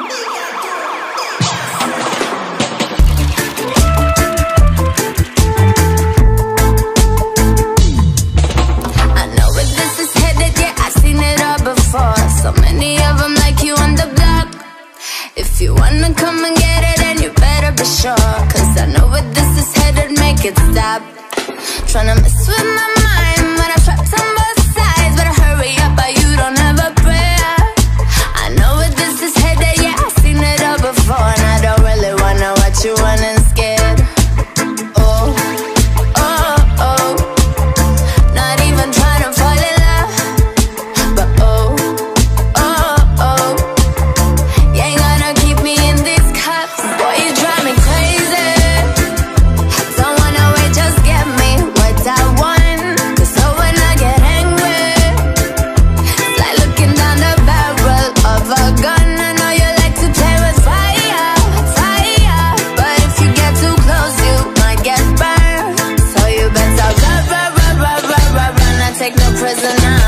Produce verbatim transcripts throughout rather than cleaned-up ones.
So many of them like you on the block. If you wanna come and get it, then you better be sure, cause I know where this is headed, make it stop. Tryna mess with my mind when I'm trapped on both sides. Better hurry up, but you don't have a prayer. I know where this is headed, yeah, I've seen it all before. And I don't really wanna watch you running scared. Oh, oh, oh, not even trying to fall in love, but oh, take no prisoner.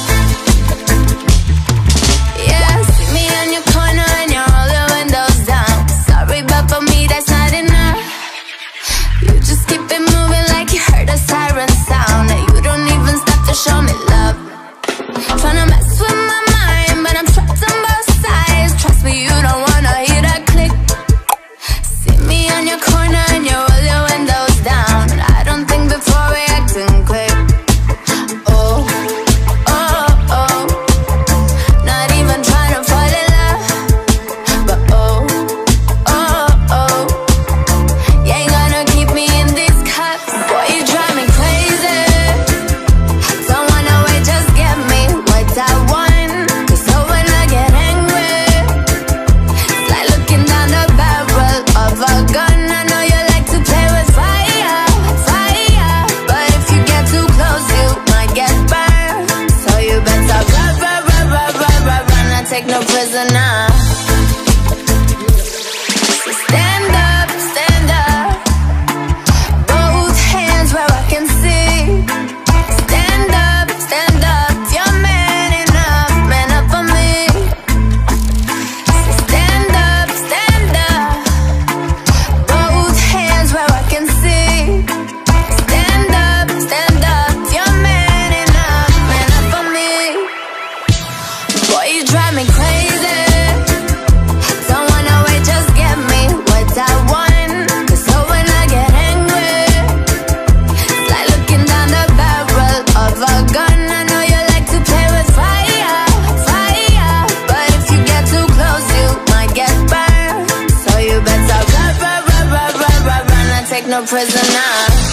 Yeah, see me on your corner and you roll your windows down. Sorry, but for me that's not enough. You just keep it moving like you heard a siren sound, and you don't even stop to show me love. Tryna mess with my mind, but I'm trapped on both sides. Trust me, you don't wanna hear that click. See me on your corner and you roll your windows down. I don't think before reacting quick. Take no prisoner. So stand up, stand up, both hands where I can see. Stand up, stand up, you're man enough, man up for me. So stand up, stand up, both hands where I can see. Stand up, stand up, you're man enough, man up for me. Boy, you drive me crazy. Don't wanna wait, just get me what I want. Cause so when I get angry, it's like looking down the barrel of a gun. I know you like to play with fire, fire, but if you get too close, you might get burned. So you better run, run, run, run, run, run, run, and take no prisoner.